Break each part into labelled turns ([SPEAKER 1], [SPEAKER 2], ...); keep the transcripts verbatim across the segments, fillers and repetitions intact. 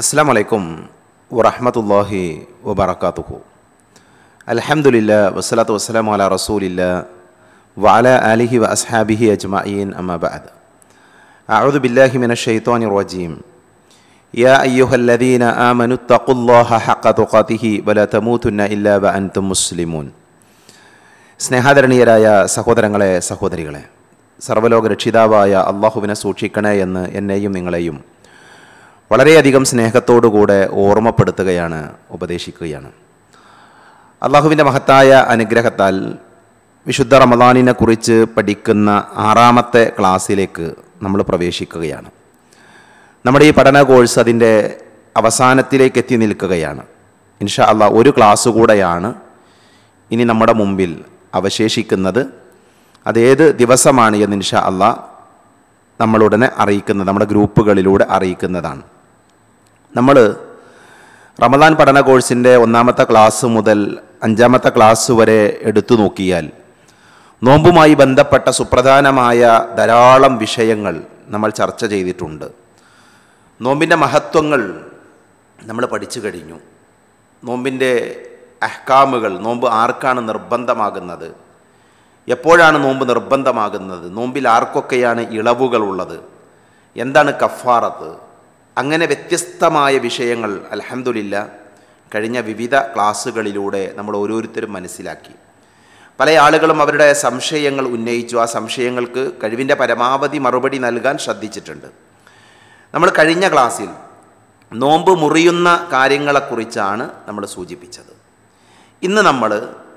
[SPEAKER 1] അസ്സലാമു അലൈക്കും വറഹ്മത്തുള്ളാഹി വബറകാതുഹു. അൽഹംദുലില്ലാ വസ്സലാത്തു വസ്സലാമു അലാ റസൂലില്ലാ വഅലാ ആലിഹി വ അസ്ഹാബിഹി അജ്മഈൻ അമ്മാ ബഅദ്. അഊദു ബില്ലാഹി മിനശ് ശൈത്വാനിർ റജീം. യാ അയ്യുഹല്ലദീന ആമനു തഖുല്ലാഹ ഹഖ്ക തുഖാതിഹി വലാ തമൂതുന്ന ഇല്ലാ വഅൻതും മുസ്ലിമൂൻ. സ്നേഹാദരണീയരായ സഹോദരങ്ങളെ, സഹോദരികളെ, സർവ്വലോക രക്ഷിതാവായ അള്ളാഹുവിനെ സൂക്ഷിക്കണേ എന്ന് എന്നെയും നിങ്ങളെയും വളരെയധികം സ്നേഹത്തോടുകൂടെ ഓർമ്മപ്പെടുത്തുകയാണ്, ഉപദേശിക്കുകയാണ്. അള്ളാഹുവിൻ്റെ മഹത്തായ അനുഗ്രഹത്താൽ വിശുദ്ധ റമദാനിനെ കുറിച്ച് പഠിക്കുന്ന ആറാമത്തെ ക്ലാസ്സിലേക്ക് നമ്മൾ പ്രവേശിക്കുകയാണ്. നമ്മുടെ ഈ പഠന കോഴ്സ് അതിൻ്റെ അവസാനത്തിലേക്ക് എത്തി നിൽക്കുകയാണ്. ഇൻഷാ അള്ളാഹ് ഒരു ക്ലാസ് കൂടെയാണ് ഇനി നമ്മുടെ മുമ്പിൽ അവശേഷിക്കുന്നത്. അതേത് ദിവസമാണ് എന്ന് ഇൻഷാ അള്ളാഹ് നമ്മളുടനെ അറിയിക്കുന്നത്, നമ്മുടെ ഗ്രൂപ്പുകളിലൂടെ അറിയിക്കുന്നതാണ്. നമ്മൾ റമദാൻ പഠന കോഴ്സിൻ്റെ ഒന്നാമത്തെ ക്ലാസ് മുതൽ അഞ്ചാമത്തെ ക്ലാസ് വരെ എടുത്തു നോക്കിയാൽ നോമ്പുമായി ബന്ധപ്പെട്ട സുപ്രധാനമായ ധാരാളം വിഷയങ്ങൾ നമ്മൾ ചർച്ച ചെയ്തിട്ടുണ്ട്. നോമ്പിൻ്റെ മഹത്വങ്ങൾ നമ്മൾ പഠിച്ചു കഴിഞ്ഞു. നോമ്പിൻ്റെ അഹ്കാമുകൾ, നോമ്പ് ആർക്കാണ് നിർബന്ധമാകുന്നത്, എപ്പോഴാണ് നോമ്പ് നിർബന്ധമാകുന്നത്, നോമ്പിൽ ആർക്കൊക്കെയാണ് ഇളവുകളുള്ളത്, എന്താണ് കഫാറത്ത്, അങ്ങനെ വ്യത്യസ്തമായ വിഷയങ്ങൾ അൽഹംദുലില്ലാ കഴിഞ്ഞ വിവിധ ക്ലാസ്സുകളിലൂടെ നമ്മൾ ഓരോരുത്തരും മനസ്സിലാക്കി. പല ആളുകളും അവരുടെ സംശയങ്ങൾ ഉന്നയിച്ചു. ആ സംശയങ്ങൾക്ക് കഴിവിൻ്റെ പരമാവധി മറുപടി നൽകാൻ ശ്രദ്ധിച്ചിട്ടുണ്ട്. നമ്മൾ കഴിഞ്ഞ ക്ലാസ്സിൽ നോമ്പ് മുറിയുന്ന കാര്യങ്ങളെക്കുറിച്ചാണ് നമ്മൾ സൂചിപ്പിച്ചത്. ഇന്ന് നമ്മൾ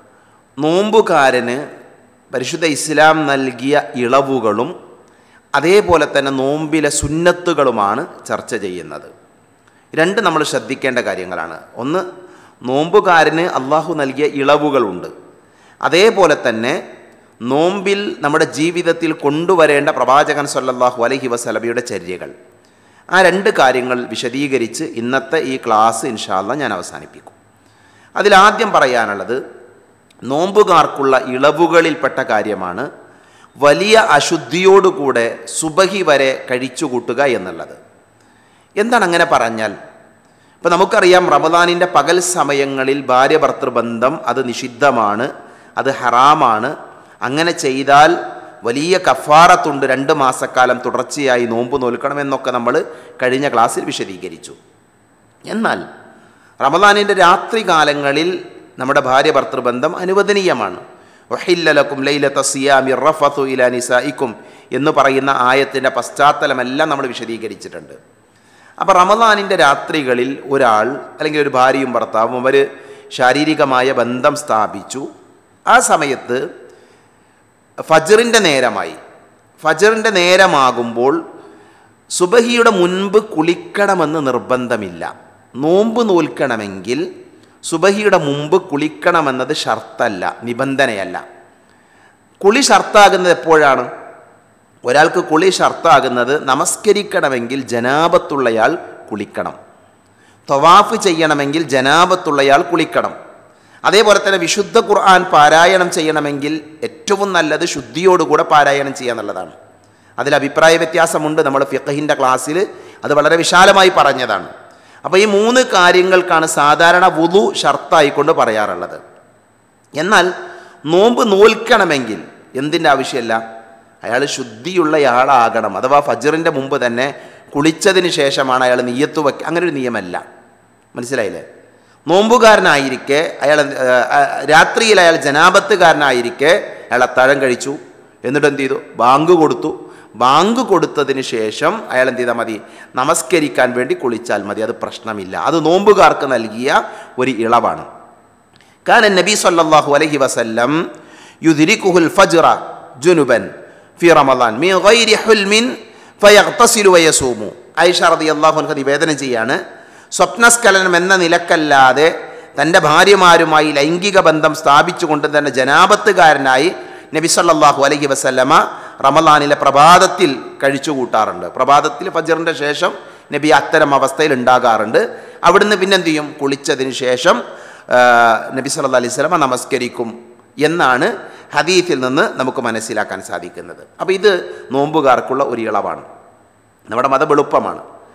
[SPEAKER 1] നോമ്പുകാരന് പരിശുദ്ധ ഇസ്ലാം നൽകിയ ഇളവുകളും അതേപോലെ തന്നെ നോമ്പിലെ സുന്നത്തുകളുമാണ് ചർച്ച ചെയ്യുന്നത്. രണ്ട് നമ്മൾ ശ്രദ്ധിക്കേണ്ട കാര്യങ്ങളാണ്. ഒന്ന്, നോമ്പുകാരന് അള്ളാഹു നൽകിയ ഇളവുകളുണ്ട്. അതേപോലെ തന്നെ നോമ്പിൽ നമ്മുടെ ജീവിതത്തിൽ കൊണ്ടുവരേണ്ട പ്രവാചകൻ സ്വല്ലല്ലാഹു അലൈഹി വസല്ലമയുടെ ചര്യകൾ. ആ രണ്ട് കാര്യങ്ങൾ വിശദീകരിച്ച് ഇന്നത്തെ ഈ ക്ലാസ് ഇൻഷാ അല്ലാഹ് ഞാൻ അവസാനിപ്പിക്കും. അതിലാദ്യം പറയാനുള്ളത് നോമ്പുകാർക്കുള്ള ഇളവുകളിൽപ്പെട്ട കാര്യമാണ് വലിയ അശുദ്ധിയോടുകൂടെ സുബഹി വരെ കഴിച്ചുകൂട്ടുക എന്നുള്ളത്. എന്താണ് അങ്ങനെ പറഞ്ഞാൽ? ഇപ്പം നമുക്കറിയാം, റമദാനിൻ്റെ പകൽ സമയങ്ങളിൽ ഭാര്യ ഭർത്തൃബന്ധം അത് നിഷിദ്ധമാണ്, അത് ഹറാമാണ്. അങ്ങനെ ചെയ്താൽ വലിയ കഫാറത്തുണ്ട്, രണ്ട് മാസക്കാലം തുടർച്ചയായി നോമ്പ് നോൽക്കണമെന്നൊക്കെ നമ്മൾ കഴിഞ്ഞ ക്ലാസ്സിൽ വിശദീകരിച്ചു. എന്നാൽ റമദാനിൻ്റെ രാത്രി കാലങ്ങളിൽ നമ്മുടെ ഭാര്യ ഭർത്തൃബന്ധം അനുവദനീയമാണ്. ഉഹില്ല ലക്കും ലൈലത സിയാമി റഫതു ഇലാ നിസായിക്കും എന്ന് പറയുന്ന ആയത്തിൻ്റെ പശ്ചാത്തലമെല്ലാം നമ്മൾ വിശദീകരിച്ചിട്ടുണ്ട്. അപ്പോൾ റമദാനിൻ്റെ രാത്രികളിൽ ഒരാൾ അല്ലെങ്കിൽ ഒരു ഭാര്യയും ഭർത്താവും അവർ ശാരീരികമായ ബന്ധം സ്ഥാപിച്ചു. ആ സമയത്ത് ഫജ്റിൻ്റെ നേരമായി. ഫജ്റിൻ്റെ നേരമാകുമ്പോൾ സുബഹിയുടെ മുൻപ് കുളിക്കണമെന്ന് നിർബന്ധമില്ല. നോമ്പ് നോൽക്കണമെങ്കിൽ സുബഹിയുടെ മുമ്പ് കുളിക്കണമെന്നത് ഷർത്തല്ല, നിബന്ധനയല്ല. കുളി ഷർത്താകുന്നത് എപ്പോഴാണ്? ഒരാൾക്ക് കുളി ഷർത്താകുന്നത് നമസ്കരിക്കണമെങ്കിൽ ജനാബത്തുള്ളയാൾ കുളിക്കണം, തവാഫ് ചെയ്യണമെങ്കിൽ ജനാബത്തുള്ളയാൾ കുളിക്കണം. അതേപോലെ തന്നെ വിശുദ്ധ ഖുർആൻ പാരായണം ചെയ്യണമെങ്കിൽ ഏറ്റവും നല്ലത് ശുദ്ധിയോടുകൂടെ പാരായണം ചെയ്യുക എന്നുള്ളതാണ്. അതിൽ അഭിപ്രായ വ്യത്യാസമുണ്ട്. നമ്മൾ ഫിഖഹിൻ്റെ ക്ലാസ്സിൽ അത് വളരെ വിശാലമായി പറഞ്ഞതാണ്. അപ്പോൾ ഈ മൂന്ന് കാര്യങ്ങൾക്കാണ് സാധാരണ വുളു ഷർത്തായിക്കൊണ്ട് പറയാറുള്ളത്. എന്നാൽ നോമ്പ് നോൽക്കണമെങ്കിൽ എന്തിൻ്റെ ആവശ്യമില്ല? അയാൾ ശുദ്ധിയുള്ളയാളാകണം. അഥവാ ഫജ്റിൻ്റെ മുമ്പ് തന്നെ കുളിച്ചതിന് ശേഷമാണ് അയാൾ നിയ്യത്ത് വയ്ക്കുക. അങ്ങനെ ഒരു നിയമമല്ല. മനസ്സിലായില്ലേ? നോമ്പുകാരനായിരിക്കെ അയാൾ രാത്രിയിൽ അയാൾ ജനാബത്തുകാരനായിരിക്കെ അയാൾ അത്താഴം കഴിച്ചു, എന്നിട്ട് എന്ത് ചെയ്തു? ബാങ്ക് കൊടുത്തു. ബാങ്ക് കൊടുത്തതിന് ശേഷം അയാൾ എന്ത് ചെയ്താൽ മതി? നമസ്കരിക്കാൻ വേണ്ടി കുളിച്ചാൽ മതി. അത് പ്രശ്നമില്ല. അത് നോമ്പുകാർക്ക് നൽകിയ ഒരു ഇളവാണ്. കാന നബി സല്ലല്ലാഹു അലൈഹി വസല്ലം യുദ്രികുൽ ഫജ്റ ജുനുബൻ ഫി റമളാൻ മിൻ ഗൈരി ഹുൽമിൻ ഫയഗ്തസിലു വയസൂമു. ആയിഷ റളിയല്ലാഹു അൻഹ നിവേദനം ചെയ്യാണ്, സ്വപ്നസ്ഖലനം എന്ന നിലക്കല്ലാതെ തൻ്റെ ഭാര്യമാരുമായി ലൈംഗിക ബന്ധം സ്ഥാപിച്ചുകൊണ്ട് തന്നെ ജനാബത്തുകാരനായി നബി സല്ലല്ലാഹു അലൈഹി വസല്ലമ റമളാനിലെ പ്രഭാതത്തിൽ കഴിച്ചു കൂട്ടാറുണ്ട്. പ്രഭാതത്തിൽ ഫജ്റിൻ്റെ ശേഷം നബി അത്തരം അവസ്ഥയിൽ ഉണ്ടാകാറുണ്ട്. അവിടുന്ന് പിന്നെന്ത് ചെയ്യും? കുളിച്ചതിന് ശേഷം നബി സല്ലല്ലാഹു അലൈഹി വസല്ലമ നമസ്കരിക്കും എന്നാണ് ഹദീസിൽ നിന്ന് നമുക്ക് മനസ്സിലാക്കാൻ സാധിക്കുന്നത്. അപ്പോൾ ഇത് നോമ്പുകാർക്കുള്ള ഒരു ഇളവാണ്. നമ്മുടെ മതം എളുപ്പമാണ്.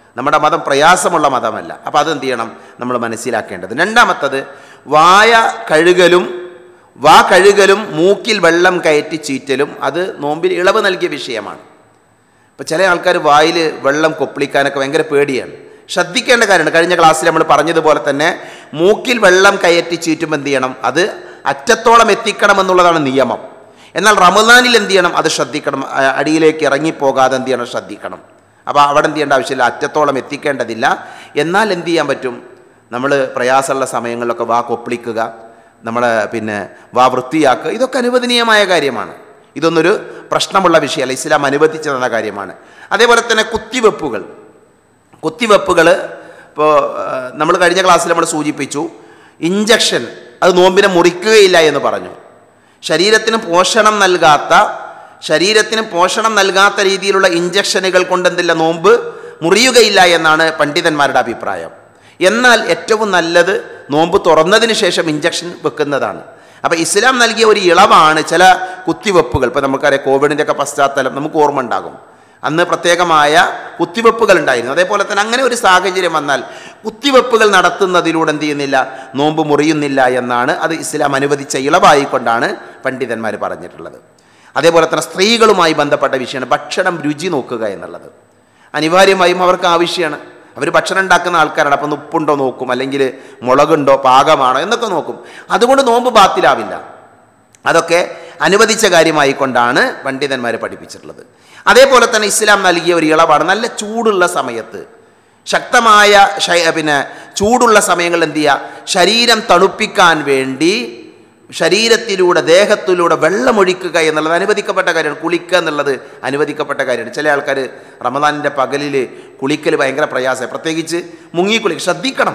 [SPEAKER 1] നമ്മുടെ മതം പ്രയാസമുള്ള മതമല്ല. അപ്പോൾ അതെന്ത് ചെയ്യണം നമ്മൾ മനസ്സിലാക്കേണ്ടത്. രണ്ടാമത്തത് വായ കഴുകലും വാ കഴുകലും മൂക്കിൽ വെള്ളം കയറ്റി ചീറ്റലും അത് നോമ്പിൽ ഇളവ് നൽകിയ വിഷയമാണ്. ഇപ്പോൾ ചില ആൾക്കാർ വായിൽ വെള്ളം കൊപ്പിളിക്കാനൊക്കെ ഭയങ്കര പേടിയാണ്. ശ്രദ്ധിക്കേണ്ട കാര്യമാണ്. കഴിഞ്ഞ ക്ലാസ്സിൽ നമ്മൾ പറഞ്ഞതുപോലെ തന്നെ മൂക്കിൽ വെള്ളം കയറ്റി ചീറ്റുമ്പോൾ എന്ത് ചെയ്യണം, അത് അറ്റത്തോളം എത്തിക്കണമെന്നുള്ളതാണ് നിയമം. എന്നാൽ റമദാനിൽ എന്ത് ചെയ്യണം, അത് ശ്രദ്ധിക്കണം. അടിയിലേക്ക് ഇറങ്ങിപ്പോകാതെ എന്ത് ചെയ്യണം, ശ്രദ്ധിക്കണം. അപ്പോൾ അവിടെ എന്ത് ചെയ്യേണ്ട ആവശ്യമില്ല, അറ്റത്തോളം എത്തിക്കേണ്ടതില്ല. എന്നാൽ എന്ത് ചെയ്യാൻ പറ്റും, നമ്മൾ പ്രയാസമുള്ള സമയങ്ങളിലൊക്കെ വാ കൊപ്പിളിക്കുക, നമ്മളെ പിന്നെ വാ വൃത്തിയാക്കുക, ഇതൊക്കെ അനുവദനീയമായ കാര്യമാണ്. ഇതൊന്നൊരു പ്രശ്നമുള്ള വിഷയമല്ല, ഇസ്ലാം അനുവദിച്ചു തന്ന കാര്യമാണ്. അതേപോലെ തന്നെ കുത്തിവെപ്പുകൾ കുത്തിവെപ്പുകൾ ഇപ്പോൾ നമ്മൾ കഴിഞ്ഞ ക്ലാസ്സിൽ നമ്മൾ സൂചിപ്പിച്ചു, ഇഞ്ചക്ഷൻ അത് നോമ്പിനെ മുറിക്കുകയില്ല എന്ന് പറഞ്ഞു. ശരീരത്തിന് പോഷണം നൽകാത്ത ശരീരത്തിന് പോഷണം നൽകാത്ത രീതിയിലുള്ള ഇഞ്ചക്ഷനുകൾ കൊണ്ടെന്തില്ല, നോമ്പ് മുറിയുകയില്ല എന്നാണ് പണ്ഡിതന്മാരുടെ അഭിപ്രായം. എന്നാൽ ഏറ്റവും നല്ലത് നോമ്പ് തുറന്നതിന് ശേഷം ഇഞ്ചക്ഷൻ വെക്കുന്നതാണ്. അപ്പോൾ ഇസ്ലാം നൽകിയ ഒരു ഇളവാണ് ചില കുത്തിവെപ്പുകൾ. ഇപ്പോൾ നമുക്കറിയാം, കോവിഡിൻ്റെ ഒക്കെ പശ്ചാത്തലം നമുക്ക് ഓർമ്മ ഉണ്ടാകും. അന്ന് പ്രത്യേകമായ കുത്തിവെപ്പുകൾ ഉണ്ടായിരുന്നു. അതേപോലെ തന്നെ അങ്ങനെ ഒരു സാഹചര്യം വന്നാൽ കുത്തിവെപ്പുകൾ നടത്തുന്നതിലൂടെ എന്ത് ചെയ്യുന്നില്ല, നോമ്പ് മുറിയുന്നില്ല എന്നാണ്, അത് ഇസ്ലാം അനുവദിച്ച ഇളവായിക്കൊണ്ടാണ് പണ്ഡിതന്മാർ പറഞ്ഞിട്ടുള്ളത്. അതേപോലെ തന്നെ സ്ത്രീകളുമായി ബന്ധപ്പെട്ട വിഷയമാണ് ഭക്ഷണം രുചി നോക്കുക എന്നുള്ളത്. അനിവാര്യമായും അവർക്ക് ആവശ്യമാണ്. അവർ ഭക്ഷണം ഉണ്ടാക്കുന്ന ആൾക്കാരാണ്. അപ്പം ഉപ്പുണ്ടോ നോക്കും, അല്ലെങ്കിൽ മുളകുണ്ടോ, പാകമാണോ എന്നൊക്കെ നോക്കും. അതുകൊണ്ട് നോമ്പ് ബാത്തിലാവില്ല. അതൊക്കെ അനുവദിച്ച കാര്യമായിക്കൊണ്ടാണ് പണ്ഡിതന്മാർ പഠിപ്പിച്ചിട്ടുള്ളത്. അതേപോലെ തന്നെ ഇസ്ലാം നൽകിയ ഒരു ഇളവാണ് നല്ല ചൂടുള്ള സമയത്ത്, ശക്തമായ പിന്നെ ചൂടുള്ള സമയങ്ങളിൽ എന്ത് ചെയ്യുക, ശരീരം തണുപ്പിക്കാൻ വേണ്ടി ശരീരത്തിലൂടെ ദേഹത്തിലൂടെ വെള്ളമൊഴിക്കുക എന്നുള്ളത് അനുവദിക്കപ്പെട്ട കാര്യമാണ്. കുളിക്കുക എന്നുള്ളത് അനുവദിക്കപ്പെട്ട കാര്യമാണ്. ചില ആൾക്കാർ റമദാനിൻ്റെ പകലിൽ കുളിക്കൽ ഭയങ്കര പ്രയാസമാണ്. പ്രത്യേകിച്ച് മുങ്ങിക്കുളി ശ്രദ്ധിക്കണം.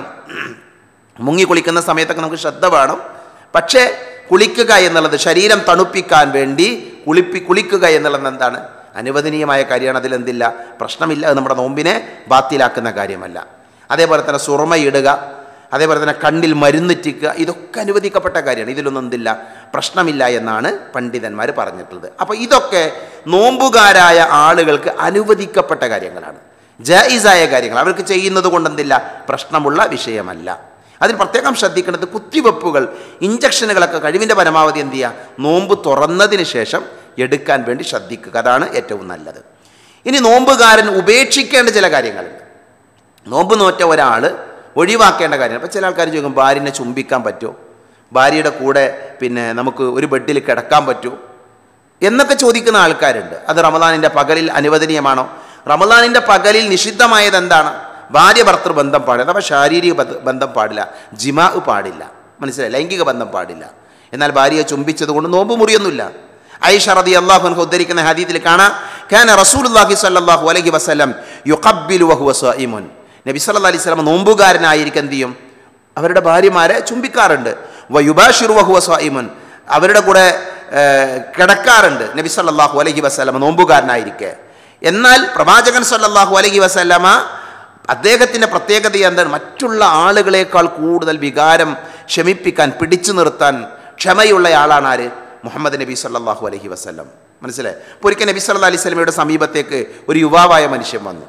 [SPEAKER 1] മുങ്ങി കുളിക്കുന്ന സമയത്തൊക്കെ നമുക്ക് ശ്രദ്ധ വേണം. പക്ഷേ കുളിക്കുക എന്നുള്ളത് ശരീരം തണുപ്പിക്കാൻ വേണ്ടി കുളിപ്പി കുളിക്കുക എന്നുള്ളത് എന്താണ്, അനുവദനീയമായ കാര്യമാണ്. അതിലെന്തില്ല, പ്രശ്നമില്ല. അത് നമ്മുടെ നോമ്പിനെ ബാത്തിലാക്കുന്ന കാര്യമല്ല. അതേപോലെ തന്നെ സുർമയിടുക, അതേപോലെ തന്നെ കണ്ണിൽ മരുന്നിറ്റിക്കുക, ഇതൊക്കെ അനുവദിക്കപ്പെട്ട കാര്യമാണ്. ഇതിലൊന്നും എന്തില്ല, പ്രശ്നമില്ല എന്നാണ് പണ്ഡിതന്മാർ പറഞ്ഞിട്ടുള്ളത്. അപ്പോൾ ഇതൊക്കെ നോമ്പുകാരായ ആളുകൾക്ക് അനുവദിക്കപ്പെട്ട കാര്യങ്ങളാണ്, ജായിസായ കാര്യങ്ങൾ. അവർക്ക് ചെയ്യുന്നത് കൊണ്ടെന്തില്ല, പ്രശ്നമുള്ള വിഷയമല്ല. അതിൽ പ്രത്യേകം ശ്രദ്ധിക്കേണ്ടത് കുത്തിവെപ്പുകൾ, ഇഞ്ചക്ഷനുകളൊക്കെ കഴിവിൻ്റെ പരമാവധി എന്ത് ചെയ്യുക, നോമ്പ് തുറന്നതിന് ശേഷം എടുക്കാൻ വേണ്ടി ശ്രദ്ധിക്കുക. അതാണ് ഏറ്റവും നല്ലത്. ഇനി നോമ്പുകാരൻ ഉപേക്ഷിക്കേണ്ട ചില കാര്യങ്ങളുണ്ട്. നോമ്പ് നോറ്റ ഒരാൾ ഒഴിവാക്കേണ്ട കാര്യങ്ങൾ. അപ്പോൾ ചില ആൾക്കാർ ചോദിക്കും, ഭാര്യനെ ചുംബിക്കാൻ പറ്റുമോ, ഭാര്യയുടെ കൂടെ പിന്നെ നമുക്ക് ഒരു ബെഡിൽ കിടക്കാൻ പറ്റുമോ എന്നൊക്കെ ചോദിക്കുന്ന ആൾക്കാരുണ്ട്. അത് റമദാനിൻ്റെ പകലിൽ അനുവദനീയമാണോ? റമദാനിൻ്റെ പകലിൽ നിഷിദ്ധമായത് എന്താണ്? ഭാര്യ ഭർത്തൃ ബന്ധം പാടില്ല. അപ്പോൾ ശാരീരിക ബന്ധം പാടില്ല, ജിമാ പാടില്ല, മനസ്സിലായി, ലൈംഗിക ബന്ധം പാടില്ല. എന്നാൽ ഭാര്യയെ ചുംബിച്ചത് കൊണ്ട് നോമ്പ് മുറിയൊന്നുമില്ല. ഐഷ റളിയല്ലാഹു അൻഹ ഉദ്ധരിക്കുന്ന ഹദീസിൽ കാണാം, കാന റസൂലുള്ളാഹി സ്വല്ലല്ലാഹു അലൈഹി വസല്ലം യുഖബ്ബിലു വഹുവ സ്വഈമുൻ. നബി സല്ലല്ലാഹു അലൈഹി വസല്ലം നോമ്പുകാരനായിരിക്കും എന്ത് ചെയ്യും, അവരുടെ ഭാര്യമാരെ ചുംബിക്കാറുണ്ട്. വയുബാശിറു വഹുവ സ്വഈമുൻ, അവരുടെ കൂടെ കിടക്കാറുണ്ട് നബി സല്ലല്ലാഹു അലൈഹി വസല്ലം നോമ്പുകാരനായിരിക്കെ. എന്നാൽ പ്രവാചകൻ സല്ലല്ലാഹു അലൈഹി വസല്ലമ അദ്ദേഹത്തിൻ്റെ പ്രത്യേകത എന്താണ്, മറ്റുള്ള ആളുകളെക്കാൾ കൂടുതൽ വികാരം ശമിപ്പിക്കാൻ, പിടിച്ചു നിർത്താൻ ക്ഷമയുള്ള ആളാണ് ആര്, മുഹമ്മദ് നബി സല്ലല്ലാഹു അലൈഹി വസല്ലം. മനസ്സിലായി. അപ്പോൾ ഒരിക്കൽ നബി സല്ലല്ലാഹു അലൈഹി വസല്ലമയുടെ സമീപത്തേക്ക് ഒരു യുവാവായ മനുഷ്യൻ വന്നു.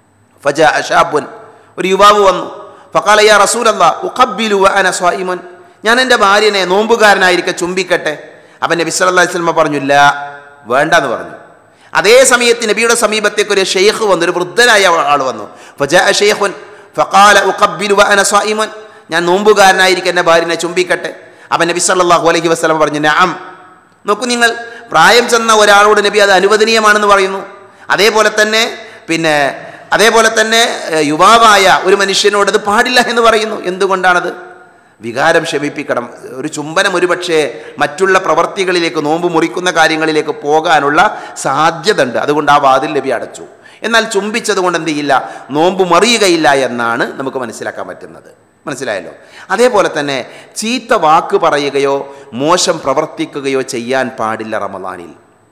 [SPEAKER 1] ഫജാ അഷാബുൻ, ഒരു യുവാവ് വന്നു. ഫഖാല യാ റസൂലല്ലാഹ് ഉഖബ്ബിലു വഅന സ്വായിമുൻ, ഞാൻ എൻ്റെ ഭാര്യനെ നോമ്പുകാരനായിരിക്കെ ചുംബിക്കട്ടെ. അപ്പം നബി സല്ലല്ലാഹു അലൈഹി വസല്ലം പറഞ്ഞു, ഇല്ല, വേണ്ടെന്ന് പറഞ്ഞു. അതേ സമയത്ത് നബിയുടെ സമീപത്തേക്ക് ഒരു ഷെയ്ഖ് വന്നു, ഒരു വൃദ്ധനായ ആൾ വന്നു. ഫജാ ഷെയ്ഖുൻ ഫഖാല ഉഖബ്ബിലു വഅന സ്വായിമുൻ, ഞാൻ നോമ്പുകാരനായിരിക്കെ എൻ്റെ ഭാര്യനെ ചുംബിക്കട്ടെ. അപ്പം നബി സല്ലല്ലാഹു അലൈഹി വസല്ലം പറഞ്ഞു, നഅം. നോക്കൂ, നിങ്ങൾ പ്രായം ചെന്ന ഒരാളോട് നബി അത് അനുവദനീയമാണെന്ന് പറയുന്നു. അതേപോലെ തന്നെ പിന്നെ അതേപോലെ തന്നെ യുവാവായ ഒരു മനുഷ്യനോട് അത് പാടില്ല എന്ന് പറയുന്നു. എന്തുകൊണ്ടാണത്? വികാരം ശമിപ്പിക്കണം. ഒരു ചുംബനം ഒരു പക്ഷേ മറ്റുള്ള പ്രവർത്തികളിലേക്ക്, നോമ്പ് മുറിക്കുന്ന കാര്യങ്ങളിലേക്ക് പോകാനുള്ള സാധ്യത ഉണ്ട്. അതുകൊണ്ട് ആ വാതിൽ നബി അടച്ചു. എന്നാൽ ചുംബിച്ചത് കൊണ്ട് എന്ത് ചെയ്യില്ല, നോമ്പ് മറിയുകയില്ല എന്നാണ് നമുക്ക് മനസ്സിലാക്കാൻ പറ്റുന്നത്. മനസ്സിലായല്ലോ. അതേപോലെ തന്നെ ചീത്ത വാക്ക് പറയുകയോ മോശം പ്രവർത്തിക്കുകയോ ചെയ്യാൻ പാടില്ല റമദാനിൽ.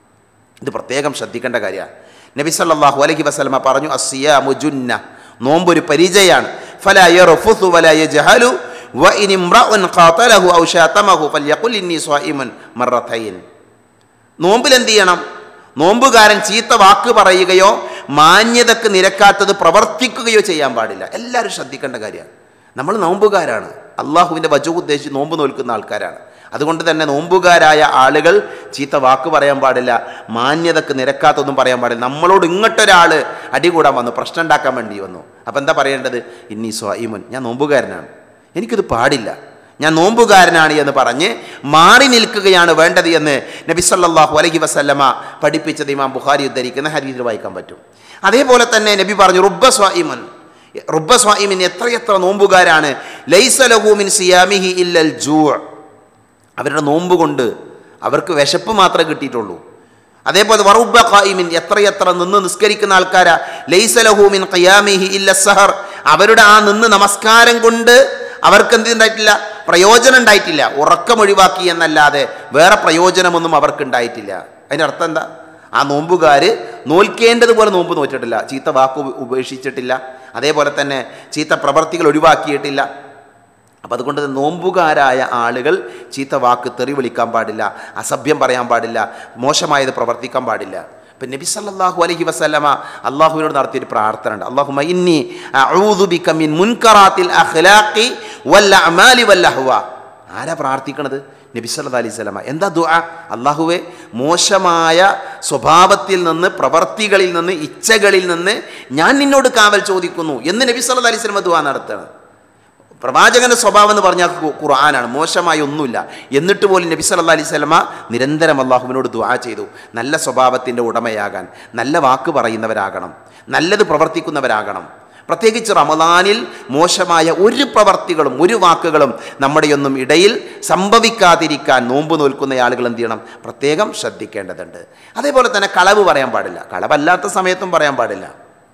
[SPEAKER 1] ഇത് പ്രത്യേകം ശ്രദ്ധിക്കേണ്ട കാര്യമാണ്. നബി സല്ലല്ലാഹു അലൈഹി വസല്ലമ പറഞ്ഞു, അസ്സിയാമു ജുന്ന, നോമ്പൊരു പരിചയാണ്. ഫലാ യർഫുസു വലാ യജ്ഹലു വഇൻ ഇംറഉൻ ഖാതലഹു ഔ ശാതമഹു ഫൽയഖുൽ ഇന്നി സ്വായിമുൻ മറത്തൈൻ. നോമ്പിൽ എന്ത് ചെയ്യണം? നോമ്പുകാരൻ ചീത്ത വാക്ക് പറയുകയോ മാന്യതക്ക് നിരക്കാത്തത് പ്രവർത്തിക്കുകയോ ചെയ്യാൻ പാടില്ല. എല്ലാവരും ശ്രദ്ധിക്കേണ്ട കാര്യമാണ്. നമ്മൾ നോമ്പുകാരാണ്, അള്ളാഹുവിൻ്റെ വജഹ് ഉദ്ദേശിച്ച് നോമ്പ് നോൽക്കുന്ന ആൾക്കാരാണ്. അതുകൊണ്ട് തന്നെ നോമ്പുകാരായ ആളുകൾ ചീത്ത വാക്ക് പറയാൻ പാടില്ല, മാന്യതക്ക് നിരക്കാത്തൊന്നും പറയാൻ പാടില്ല. നമ്മളോട് ഇങ്ങോട്ടൊരാൾ അടികൂടാൻ വന്നു, പ്രശ്നം ഉണ്ടാക്കാൻ വേണ്ടി വന്നു. അപ്പം എന്താ പറയേണ്ടത്? ഇന്നി സ്വായിമുൻ, ഞാൻ നോമ്പുകാരനാണ്, എനിക്കിത് പാടില്ല, ഞാൻ നോമ്പുകാരനാണ് എന്ന് പറഞ്ഞ് മാറി നിൽക്കുകയാണ് വേണ്ടത് എന്ന് നബി സല്ലല്ലാഹു അലൈഹി വസല്ലമ പഠിപ്പിച്ചത് ഇമാം ബുഖാരി ഉദ്ധരിക്കുന്ന ഹദീസിൽ വായിക്കാൻ പറ്റും. അതേപോലെ തന്നെ നബി പറഞ്ഞു റുബ്ബ സ്വായിമുൻ, റുബ്ബ സ്വായിമിൻ, എത്രയെത്ര നോമ്പുകാരാണ്, ലൈസ ലഹു മിൻ സിയാമിഹി ഇല്ലൽ ജൂ, അവരുടെ നോമ്പ് കൊണ്ട് അവർക്ക് വിശപ്പ് മാത്രമേ കിട്ടിയിട്ടുള്ളൂ. അതേപോലെ വറുബ്ബ ഖായിമിൻ, എത്രയെത്ര നിന്ന് നിസ്കരിക്കുന്ന ആൾക്കാരാ, ലൈസ ലഹു മിൻ ഖിയാമിഹി ഇല്ല സഹർ, അവരുടെ ആ നിന്ന് നമസ്കാരം കൊണ്ട് അവർക്ക് എന്തുണ്ടായിട്ടില്ല, പ്രയോജനം ഉണ്ടായിട്ടില്ല, ഉറക്കം ഒഴിവാക്കി എന്നല്ലാതെ വേറെ പ്രയോജനമൊന്നും അവർക്ക് ഉണ്ടായിട്ടില്ല. അതിൻ്റെ അർത്ഥം എന്താ? ആ നോമ്പുകാർ നോൽക്കേണ്ടതുപോലെ നോമ്പ് നോറ്റിട്ടില്ല, ചീത്ത വാക്ക് ഉപേക്ഷിച്ചിട്ടില്ല, അതേപോലെ തന്നെ ചീത്ത പ്രവർത്തികൾ ഒഴിവാക്കിയിട്ടില്ല. അപ്പം അതുകൊണ്ട് നോമ്പുകാരായ ആളുകൾ ചീത്ത വാക്ക് തെറി വിളിക്കാൻ പാടില്ല, അസഭ്യം പറയാൻ പാടില്ല, മോശമായത് പ്രവർത്തിക്കാൻ പാടില്ല. ഇപ്പം നബി സല്ലല്ലാഹു അലൈഹി വസല്ലമ അള്ളാഹുവിനോട് നടത്തിയൊരു പ്രാർത്ഥന ഉണ്ട്, അല്ലാഹുമ്മ ഇന്നി അഊദു ബിക മിൻ മുൻകറാത്തിൽ അഖ്ലാഖി വൽ അഅമാലി വൽ അഹ്വ. ആരാ പ്രാർത്ഥിക്കണത്? നബി സല്ലല്ലാഹു അലൈഹി വസല്ലമ. എന്താ ദുആ? അല്ലാഹുവേ, മോശമായ സ്വഭാവത്തിൽ നിന്ന്, പ്രവർത്തികളിൽ നിന്ന്, ഇച്ഛകളിൽ നിന്ന് ഞാൻ നിന്നോട് കാവൽ ചോദിക്കുന്നു എന്ന് നബി സല്ലല്ലാഹു അലൈഹി വസല്ലമ ദുആ നടത്തുകയാണ്. പ്രവാചകന്റെ സ്വഭാവം എന്ന് പറഞ്ഞാൽ ഖുർആനാണ്, മോശമായി ഒന്നുമില്ല. എന്നിട്ട് പോലും നബി സല്ലല്ലാഹു അലൈഹി വസല്ലമ നിരന്തരം അള്ളാഹുവിനോട് ദുആ ചെയ്തു, നല്ല സ്വഭാവത്തിൻ്റെ ഉടമയാകാൻ, നല്ല വാക്ക് പറയുന്നവരാകണം, നല്ലത് പ്രവർത്തിക്കുന്നവരാകണം. പ്രത്യേകിച്ച് റമദാനിൽ മോശമായ ഒരു പ്രവർത്തികളും ഒരു വാക്കുകളും നമ്മുടെയൊന്നും ഇടയിൽ സംഭവിക്കാതിരിക്കാൻ നോമ്പ് നോൽക്കുന്ന ആളുകൾ എന്ത് ചെയ്യണം? പ്രത്യേകം ശ്രദ്ധിക്കേണ്ടതുണ്ട്. അതേപോലെ തന്നെ കളവ് പറയാൻ പാടില്ല, കളവല്ലാത്ത സമയത്തും പറയാൻ പാടില്ല.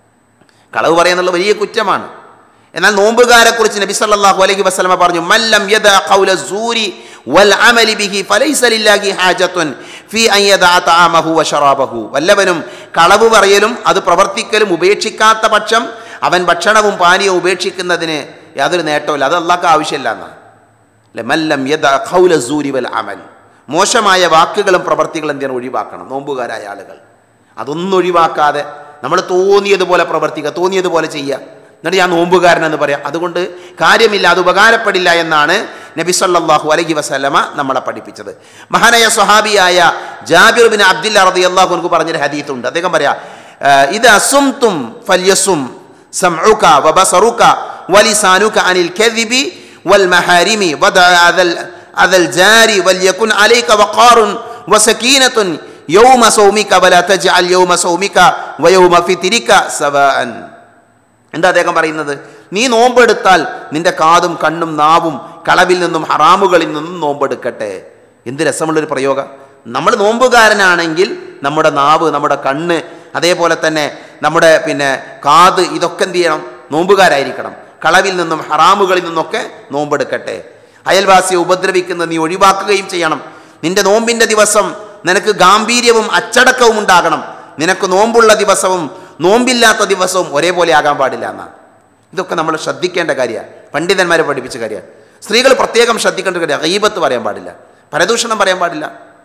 [SPEAKER 1] കളവ് പറയാന്നുള്ള വലിയ കുറ്റമാണ്. എന്നാൽ നോമ്പുകാരെ കുറിച്ച് നബി സല്ലല്ലാഹു അലൈഹി വസല്ലമ പറഞ്ഞു, മല്ലം യദഅ ഖൗല സൂരി വൽ അമലി ബിഹി ഫലൈസ ലില്ലാഹി ഹാജത്തുൻ ഫീ അൻ യദഅ തഅമഹു വശറാബഹു. വല്ലവനും കളവ് പറയലും അത് പ്രവർത്തിക്കലും ഉപേക്ഷിക്കാത്ത പക്ഷം അവൻ ഭക്ഷണവും പാനീയവും ഉപേക്ഷിക്കുന്നതിന് യാതൊരു നേട്ടമില്ല, അത് അല്ലാഹ്ക്ക് ആവശ്യമില്ല എന്നാണ്. അല്ലെ, മല്ലം യദഅ ഖൗല സൂരി വൽ അമൽ, മോശമായ വാക്കുകളും പ്രവർത്തികളും എന്തിനാണ് ഒഴിവാക്കണം നോമ്പുകാരായ ആളുകൾ. അതൊന്നും ഒഴിവാക്കാതെ നമ്മൾ തോന്നിയതുപോലെ പ്രവർത്തിക്കുക, തോന്നിയതുപോലെ ചെയ്യുക, എന്നിട്ട് ഞാൻ നോമ്പുകാരനെന്ന് പറയാം. അതുകൊണ്ട് കാര്യമില്ല, അത് ഉപകാരപ്പെടില്ല എന്നാണ് നബി സല്ലല്ലാഹു അലൈഹി വസല്ലമ നമ്മളെ പഠിപ്പിച്ചത്. മഹാനായ സ്വഹാബിയായ ജാബിർ ബിൻ അബ്ദുല്ലാ റളിയല്ലാഹു അൻഹു പറഞ്ഞൊരു ഹദീസ് ഉണ്ട്. അദ്ദേഹം പറയാ, ഇദാ സുംതും ഫൽയസും സമഉക വബസറുക വലിസാനുക അനിൽ കദിബി വൽ മഹാരിമി വദഅ അദൽ അദൽ ജാരി വൽയകുൻ അലൈക വഖാറുൻ വസകീനത്തുൻ യൗമ സൗമിക വലാ തജ്അൽ യൗമ സൗമിക വയൗമ ഫിത്രിക സവാഅൻ. എന്താ അദ്ദേഹം പറയുന്നത്? നീ നോമ്പെടുത്താൽ നിന്റെ കാതും കണ്ണും നാവും കളവിൽ നിന്നും ഹറാമുകളിൽ നിന്നും നോമ്പെടുക്കട്ടെ. എന്ത് രസമുള്ളൊരു പ്രയോഗം! നമ്മൾ നോമ്പുകാരനാണെങ്കിൽ നമ്മുടെ നാവ്, നമ്മുടെ കണ്ണ്, അതേപോലെ തന്നെ നമ്മുടെ പിന്നെ കാത്, ഇതൊക്കെ എന്ത് ചെയ്യണം? നോമ്പുകാരായിരിക്കണം. കളവിൽ നിന്നും ഹറാമുകളിൽ നിന്നൊക്കെ നോമ്പെടുക്കട്ടെ. അയൽവാസിയെ ഉപദ്രവിക്കുന്നത് നീ ഒഴിവാക്കുകയും ചെയ്യണം. നിന്റെ നോമ്പിൻ്റെ ദിവസം നിനക്ക് ഗാംഭീര്യവും അച്ചടക്കവും ഉണ്ടാകണം. നിനക്ക് നോമ്പുള്ള ദിവസവും നോമ്പില്ലാത്ത ദിവസവും ഒരേപോലെ ആകാൻ പാടില്ല എന്നാണ്. ഇതൊക്കെ നമ്മൾ ശ്രദ്ധിക്കേണ്ട കാര്യമാണ്, പണ്ഡിതന്മാരെ പഠിപ്പിച്ച കാര്യമാണ്. സ്ത്രീകൾ പ്രത്യേകം ശ്രദ്ധിക്കേണ്ട കാര്യമാണ്. ഗീബത്ത് പറയാൻ പാടില്ല, പരദൂഷണം പറയാൻ പാടില്ല,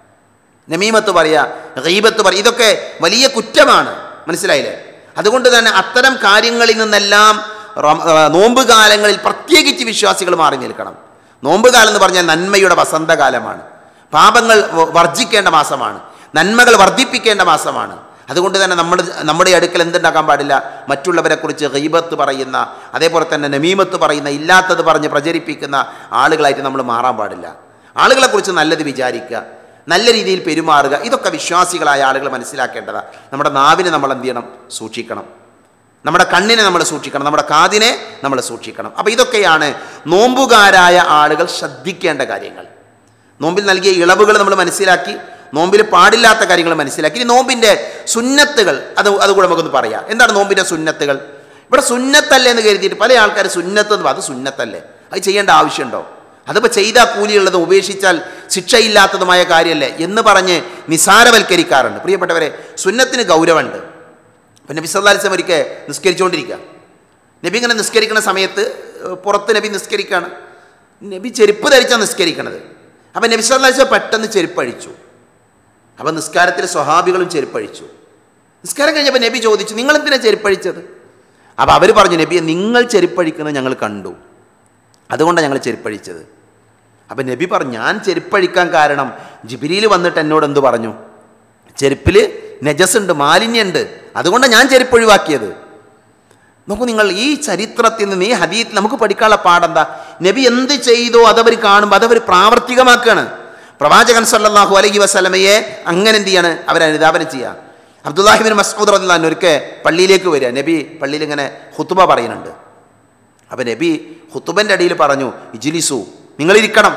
[SPEAKER 1] നമീമത്ത് പറയുക, ഗീബത്ത് പറയുക, ഇതൊക്കെ വലിയ കുറ്റമാണ്. മനസ്സിലായില്ലേ? അതുകൊണ്ട് തന്നെ അത്തരം കാര്യങ്ങളിൽ നിന്നെല്ലാം നോമ്പ് കാലങ്ങളിൽ പ്രത്യേകിച്ച് വിശ്വാസികൾ മാറി നിൽക്കണം. നോമ്പ് കാലം എന്ന് പറഞ്ഞാൽ നന്മയുടെ വസന്തകാലമാണ്, പാപങ്ങൾ വർജിക്കേണ്ട മാസമാണ്, നന്മകൾ വർദ്ധിപ്പിക്കേണ്ട മാസമാണ്. അതുകൊണ്ട് തന്നെ നമ്മൾ നമ്മുടെ അടുക്കൽ എന്തുണ്ടാക്കാൻ പാടില്ല? മറ്റുള്ളവരെ കുറിച്ച് ഗീബത്ത് പറയുന്ന, അതേപോലെ തന്നെ നമീമത്ത് പറയുന്ന, ഇല്ലാത്തത് പറഞ്ഞ് പ്രചരിപ്പിക്കുന്ന ആളുകളായിട്ട് നമ്മൾ മാറാൻ പാടില്ല. ആളുകളെക്കുറിച്ച് നല്ലത് വിചാരിക്കുക, നല്ല രീതിയിൽ പെരുമാറുക, ഇതൊക്കെ വിശ്വാസികളായ ആളുകൾ മനസ്സിലാക്കേണ്ടതാണ്. നമ്മുടെ നാവിനെ നമ്മൾ എന്ത് ചെയ്യണം? സൂക്ഷിക്കണം. നമ്മുടെ കണ്ണിനെ നമ്മൾ സൂക്ഷിക്കണം, നമ്മുടെ കാതിനെ നമ്മൾ സൂക്ഷിക്കണം. അപ്പോൾ ഇതൊക്കെയാണ് നോമ്പുകാരായ ആളുകൾ ശ്രദ്ധിക്കേണ്ട കാര്യങ്ങൾ. നോമ്പിൽ നൽകിയ ഇളവുകൾ നമ്മൾ മനസ്സിലാക്കി, നോമ്പിൽ പാടില്ലാത്ത കാര്യങ്ങൾ മനസ്സിലാക്കി. ഇനി നോമ്പിൻ്റെ സുന്നത്തുകൾ അത് അതുകൂടെ നമുക്കൊന്ന് പറയാം. എന്താണ് നോമ്പിൻ്റെ സുന്നത്തുകൾ? ഇവിടെ സുന്നത്തല്ലേ എന്ന് കരുതിയിട്ട് പല ആൾക്കാർ സുന്നത്ത് എന്ന്, അത് സുന്നത്തല്ലേ, അത് ചെയ്യേണ്ട ആവശ്യമുണ്ടോ? അതിപ്പോൾ ചെയ്താൽ കൂലിയുള്ളത് ഉപേക്ഷിച്ചാൽ ശിക്ഷയില്ലാത്തതുമായ കാര്യമല്ലേ എന്ന് പറഞ്ഞ് നിസാരവൽക്കരിക്കാറുണ്ട്. പ്രിയപ്പെട്ടവരെ, സുന്നത്തിന് ഗൗരവമുണ്ട്. അപ്പം നബി സല്ലല്ലാഹു അലൈഹി വസല്ലം ഒരിക്കൽ നിസ്കരിച്ചുകൊണ്ടിരിക്കുക. നബി ഇങ്ങനെ നിസ്കരിക്കുന്ന സമയത്ത് പുറത്ത് നബി നിസ്കരിക്കുകയാണ്. നബി ചെരുപ്പ് ധരിച്ചാണ് നിസ്കരിക്കണത്. അപ്പം നബി സല്ലല്ലാഹു അലൈഹി വസല്ലം പെട്ടെന്ന് ചെരുപ്പ് അഴിച്ചു. അപ്പം നിസ്കാരത്തിൽ സ്വഹാബികളും ചെരുപ്പഴിച്ചു. നിസ്കാരം കഴിഞ്ഞപ്പോൾ നബി ചോദിച്ചു, നിങ്ങൾ എന്തിനാണ് ചെരുപ്പഴിച്ചത്? അപ്പോൾ അവർ പറഞ്ഞു, നബിയെ നിങ്ങൾ ചെരുപ്പഴിക്കുന്നത് ഞങ്ങൾ കണ്ടു, അതുകൊണ്ടാണ് ഞങ്ങൾ ചെരുപ്പഴിച്ചത്. അപ്പം നബി പറഞ്ഞു, ഞാൻ ചെരുപ്പഴിക്കാൻ കാരണം ജിബ്രീൽ വന്നിട്ട് എന്നോട് എന്ത് പറഞ്ഞു? ചെരുപ്പിൽ നജസുണ്ട്, മാലിന്യമുണ്ട്, അതുകൊണ്ടാണ് ഞാൻ ചെരുപ്പ് ഒഴിവാക്കിയത്. നോക്കൂ നിങ്ങൾ, ഈ ചരിത്രത്തിൽ നിന്ന്, ഈ ഹദീത്തിൽ നമുക്ക് പഠിക്കാനുള്ള പാടെന്താ? നബി എന്ത് ചെയ്തോ അതവർ കാണുമ്പോൾ അതവർ പ്രാവർത്തികമാക്കുകയാണ്. പ്രവാചകൻ സല്ലല്ലാഹു അലൈഹി വസല്ലമയെ അങ്ങനെ എന്ത് ചെയ്യാണ്? അവരനുധാപനം ചെയ്യുക. അബ്ദുല്ലാഹി ബിൻ മസ്ഊദ് റളിയല്ലാഹു അൻഹു ഒരിക്കൽ പള്ളിയിലേക്ക് വരിക. നബി പള്ളിയിൽ ഇങ്ങനെ ഖുതുബ പറയുന്നുണ്ട്. അപ്പം നബി ഖുതുബൻ്റെ അടിയിൽ പറഞ്ഞു, ഇജ്ലിസു, നിങ്ങളിരിക്കണം.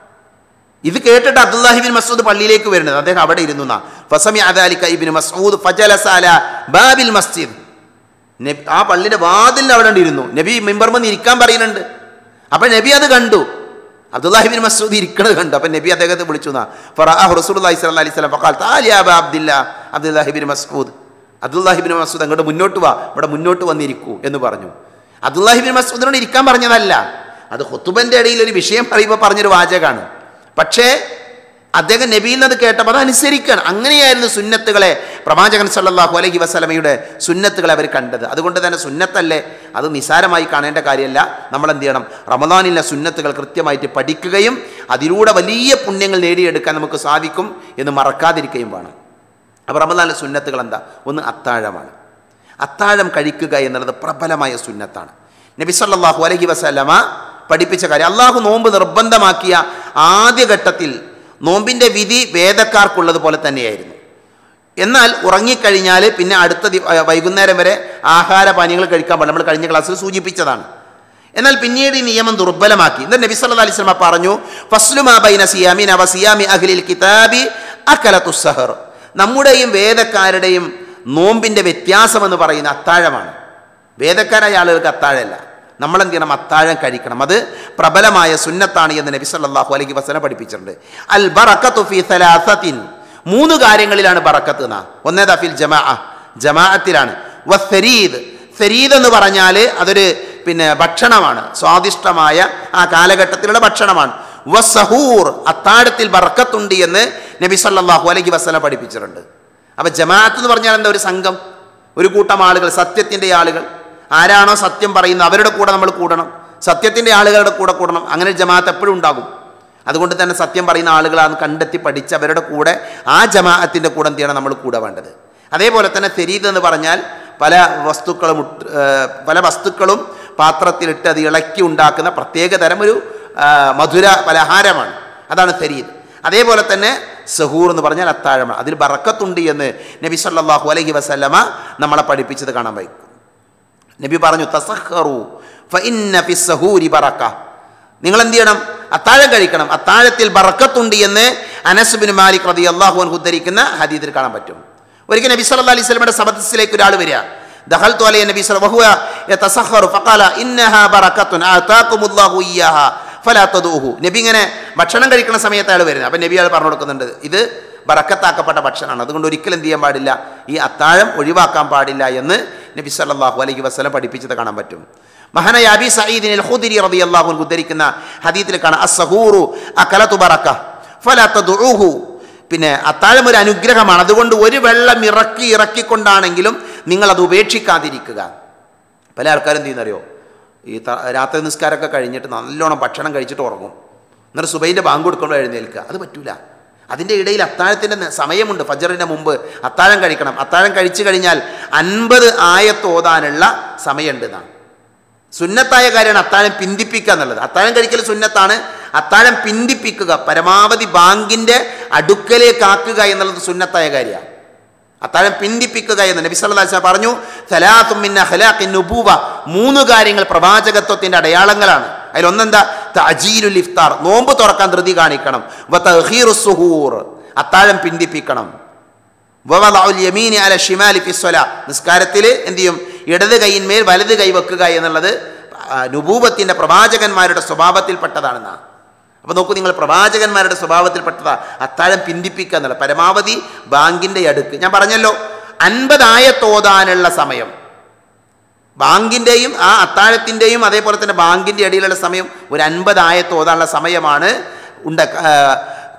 [SPEAKER 1] ഇത് കേട്ടിട്ട് അബ്ദുല്ലാഹി ബിൻ മസ്ഊദ് പള്ളിയിലേക്ക് വരുന്നത്, അദ്ദേഹം അവിടെ ഇരുന്നു. ഫസമിഅ ദാലിക ഇബ്നു മസ്ഊദ് ഫജലസ അലാ ബാബിൽ മസ്ജിദ്. നബി ആ പള്ളിയുടെ വാതിലിൽ അവിടെ ഇരുന്നു. നബി മിമ്പർമന്ന് ഇരിക്കാൻ പറയുന്നുണ്ട്. അപ്പം നബി അത് കണ്ടു, അബ്ദുല്ലാഹി ബിൻ മസ്ഊദ് ഇരിക്കുന്നത് കണ്ടു. അപ്പം നബി അദ്ദേഹത്തെ വിളിച്ചു. ഫറഅഹു റസൂലുള്ളാഹി സ്വല്ലല്ലാഹി അലൈഹി വസല്ലം ഫഖാൽ തആല യാ അബാ അബ്ദില്ലാ അബ്ദുല്ലാഹി ബിൻ മസ്ഊദ്, അബ്ദുല്ലാഹി ബിൻ മസ്ഊദ് അങ്ങോട്ട് മുന്നോട്ട് വാ, ഇവിടെ മുന്നോട്ട് വന്നിരിക്കൂ എന്ന് പറഞ്ഞു. അബ്ദുല്ലാഹി ബിൻ മസ്ഊദിനോട് ഇരിക്കാൻ പറഞ്ഞതല്ല, അത് ഖുതുബൻ്റെ ഇടയിൽ ഒരു വിഷയം പറയുമ്പോൾ പറഞ്ഞൊരു വാചകമാണ്. പക്ഷേ അദ്ദേഹം നബിയിൽ നിന്ന് കേട്ടപ്പോൾ അത് അനുസരിക്കണം. അങ്ങനെയായിരുന്നു സുന്നത്തുകളെ, പ്രവാചകൻ സല്ലല്ലാഹു അലൈഹി വസല്ലമയുടെ സുന്നത്തുകളെ അവർ കണ്ടത്. അതുകൊണ്ട് തന്നെ സുന്നത്തല്ലേ, അത് നിസാരമായി കാണേണ്ട കാര്യമല്ല. നമ്മൾ എന്ത് ചെയ്യണം? റമദാനിലെ സുന്നത്തുകൾ കൃത്യമായിട്ട് പഠിക്കുകയും അതിലൂടെ വലിയ പുണ്യങ്ങൾ നേടിയെടുക്കാൻ നമുക്ക് സാധിക്കും എന്ന് മറക്കാതിരിക്കുകയും വേണം. അപ്പോൾ റമദാനിലെ സുന്നത്തുകൾ എന്താ? ഒന്ന് അത്താഴമാണ്. അത്താഴം കഴിക്കുക എന്നുള്ളത് പ്രബലമായ സുന്നത്താണ്. നബി സല്ലല്ലാഹു അലൈഹി വസല്ലമ പഠിപ്പിച്ച കാര്യം, അള്ളാഹു നോമ്പ് നിർബന്ധമാക്കിയ ആദ്യഘട്ടത്തിൽ നോമ്പിൻ്റെ വിധി വേദക്കാർക്കുള്ളത് പോലെ തന്നെയായിരുന്നു. എന്നാൽ ഉറങ്ങിക്കഴിഞ്ഞാൽ പിന്നെ അടുത്ത വൈകുന്നേരം വരെ ആഹാരപാനീയങ്ങൾ കഴിക്കാൻ പാടില്ല. നമ്മൾ കഴിഞ്ഞ ക്ലാസ്സിൽ സൂചിപ്പിച്ചതാണ്. എന്നാൽ പിന്നീട് ഈ നിയമം ദുർബലമാക്കി. എന്നിട്ട് നബി സല്ലല്ലാഹു അലൈഹി വസല്ലം പറഞ്ഞു, ഫസ്ലു മാ ബൈന സിയാമിന വ സിയാമി അഹ്ലിൽ കിതാബി അകലത്തുസ് സഹർ. നമ്മുടെയും വേദക്കാരുടെയും നോമ്പിൻ്റെ വ്യത്യാസമെന്ന് പറയുന്ന അത്താഴമാണ്. വേദക്കാരായ ആളുകൾക്ക് അത്താഴമല്ല. നമ്മളെന്ത് ചെയ്യണം? അത്താഴം കഴിക്കണം. അത് പ്രബലമായ സുന്നത്താണ് എന്ന് നബി സല്ലല്ലാഹു അലൈഹി വസല്ലം പഠിപ്പിച്ചിട്ടുണ്ട്. അൽ ബറക്കത്തു ഫീ സലാസത്തിൻ, മൂന്ന് കാര്യങ്ങളിലാണ് ബറക്കത്ത് എന്നാ. ഒന്നേതാ? ഫിൽ ജമാഅ, ജമാഅത്തിലാണ്. വസ്സരീദ്, സരീദ് എന്ന് പറഞ്ഞാൽ അതൊരു പിന്നെ ഭക്ഷണമാണ്, സ്വാദിഷ്ടമായ ആ കാലഘട്ടത്തിലുള്ള ഭക്ഷണമാണ്. വസ്സഹൂർ, അത്താഴത്തിൽ ബറക്കത്തുണ്ട് എന്ന് നബി സല്ലല്ലാഹു അലൈഹി വസല്ലം പഠിപ്പിച്ചിട്ടുണ്ട്. അപ്പം ജമാഅത്ത് എന്ന് പറഞ്ഞാൽ എന്താ? ഒരു സംഘം, ഒരു കൂട്ടം ആളുകൾ, സത്യത്തിൻ്റെ ആളുകൾ. ആരാണോ സത്യം പറയുന്നത് അവരുടെ കൂടെ നമ്മൾ കൂടണം, സത്യത്തിൻ്റെ ആളുകളുടെ കൂടെ കൂടണം. അങ്ങനെ ജമാഅത്ത് എപ്പോഴും ഉണ്ടാകും. അതുകൊണ്ട് തന്നെ സത്യം പറയുന്ന ആളുകളാണ് കണ്ടെത്തി പഠിച്ച് അവരുടെ കൂടെ, ആ ജമാഅത്തിൻ്റെ കൂടെ എന്ത് ചെയ്യണം? നമ്മൾ കൂടെ വേണ്ടത്. അതേപോലെ തന്നെ തെരീദ് എന്ന് പറഞ്ഞാൽ പല വസ്തുക്കളും പല വസ്തുക്കളും പാത്രത്തിലിട്ട് അത് ഇളക്കി ഉണ്ടാക്കുന്ന പ്രത്യേക തരം ഒരു മധുര പലഹാരമാണ്, അതാണ് തെരീദ്. അതേപോലെ തന്നെ സഹൂർ എന്ന് പറഞ്ഞാൽ അത്താഴമാണ്. അതിൽ ബറക്കത്തുണ്ട് എന്ന് നബി സല്ലല്ലാഹു അലൈഹി വസല്ലമ നമ്മളെ പഠിപ്പിച്ചത് കാണാൻ വയ്ക്കും. നബി പറഞ്ഞു, തസഹറു ഫഇന്ന ഫിസ്സഹൂരി ബറക, നിങ്ങൾ എന്ത് ചെയ്യണം? അത്താഴം കഴിക്കണം, അത്താഴത്തിൽ ബറക്കത്തുണ്ട് എന്ന് അനസ് ബിൻ മാലിക് റളിയല്ലാഹു അൻഹു ഉദ്ധരിക്കുന്ന ഹദീസിൽ കാണാൻ പറ്റും. ഒരിക്കൽ നബി സല്ലല്ലാഹു അലൈഹി വസല്ലമയുടെ സദസ്സിലേക്ക് ഒരാൾ വരിക. ദഖൽതു അലൈഹി നബി സല്ലല്ലാഹു വഹുവ യതസഖറു ഫഖാല ഇന്നഹാ ബറകത്തുൻ ആതാകുമുല്ലാഹു ഇയ്യാഹാ ഫലാ തദൂഹു. നബി ഇങ്ങനെ ഭക്ഷണം കഴിക്കുന്ന സമയത്ത് അയാൾ വരുന്നത്. അപ്പം നബി അയാൾ പറഞ്ഞു കൊടുക്കുന്നുണ്ട്, ഇത് ബറക്കത്താക്കപ്പെട്ട ഭക്ഷണമാണ്, അതുകൊണ്ട് ഒരിക്കലും എന്ത് ചെയ്യാൻ പാടില്ല? ഈ അത്താഴം ഒഴിവാക്കാൻ പാടില്ല എന്ന് നബി സല്ലല്ലാഹു അലൈഹി വസല്ലം പഠിപ്പിച്ചത് കാണാൻ പറ്റും. മഹാനായ അബീ സഈദ് അൽ ഖുദരി റളിയല്ലാഹു അൻഹു ഉദ്ധരിക്കുന്ന ഹദീസിൽ കാണാം, അസ്സഹൂറു അകലതു ബറക ഫലാ തദഊഹു. പിന്നെ അത്താഴം ഒരു അനുഗ്രഹമാണ്, അതുകൊണ്ട് ഒരു വെള്ളം ഇറക്കി ഇറക്കിക്കൊണ്ടാണെങ്കിലും നിങ്ങൾ അത് ഉപേക്ഷിക്കാതിരിക്കുക. പല ആൾക്കാരും എന്ത് ചെയ്യുന്നറിയോ? ഈ രാത്രി നിസ്കാരമൊക്കെ കഴിഞ്ഞിട്ട് നല്ലോണം ഭക്ഷണം കഴിച്ചിട്ട് ഉറങ്ങും, എന്നിട്ട് സുബൈൻ്റെ ബാങ്ക് കൊടുക്കുമ്പോൾ എഴുന്നേൽക്കുക. അത് പറ്റൂല. അതിൻ്റെ ഇടയിൽ അത്താഴത്തിൻ്റെ സമയമുണ്ട്. ഫജറിൻ്റെ മുമ്പ് അത്താഴം കഴിക്കണം. അത്താഴം കഴിച്ചു കഴിഞ്ഞാൽ അൻപത് ആയത്ത് ഓതാനുള്ള സമയമുണ്ട് എന്നാണ്. സുന്നത്തായ കാര്യമാണ് അത്താഴം പിന്തിപ്പിക്കുക എന്നുള്ളത്. അത്താഴം കഴിക്കൽ സുന്നത്താണ്. അത്താഴം പിന്തിപ്പിക്കുക, പരമാവധി ബാങ്കിൻ്റെ അടുക്കലേക്കാക്കുക എന്നുള്ളത് സുന്നത്തായ കാര്യമാണ്. അത്താഴം പിന്തിപ്പിക്കുക എന്ന് നബി സല്ലല്ലാഹു അലൈഹി വസല്ലം പറഞ്ഞു. സലാത്തും മിൻ അഖ്ലാഖിൻ നുബുവ, മൂന്ന് കാര്യങ്ങൾ പ്രവാചകത്വത്തിൻ്റെ അടയാളങ്ങളാണ്. അതിലൊന്നെന്താ? തഅജീലുൽ ഇഫ്താർ, നോമ്പ് തുറക്കാൻ ധൃതി കാണിക്കണം. വ തഅഖീറുസ് സുഹൂർ, അത്താഴം പിന്തിപ്പിക്കണം. വ വദഉൽ യമീനി അല ശിമാലി ഫി സ്വലാ, നിസ്കാരത്തിൽ എന്ത് ചെയ്യും? ഇടത് കൈയിന്മേൽ വലത് കൈ വെക്കുക എന്നുള്ളത് നുബൂവത്തിൻ്റെ പ്രവാചകന്മാരുടെ സ്വഭാവത്തിൽപ്പെട്ടതാണെന്നാണ്. അപ്പോൾ നോക്കൂ നിങ്ങൾ, പ്രവാചകന്മാരുടെ സ്വഭാവത്തിൽപ്പെട്ടതാ അത്താഴം പിന്തിപ്പിക്കുക എന്നുള്ളത്. പരമാവധി ബാങ്കിൻ്റെ അടുക്ക്, ഞാൻ പറഞ്ഞല്ലോ അൻപത് ആയത്തോതാനുള്ള സമയം, ബാങ്കിൻ്റെയും ആ അത്താഴത്തിൻ്റെയും അതേപോലെ തന്നെ ബാങ്കിൻ്റെ ഇടയിലുള്ള സമയം ഒരു അൻപത് ആയത്തോതാനുള്ള സമയമാണ്. ഉണ്ട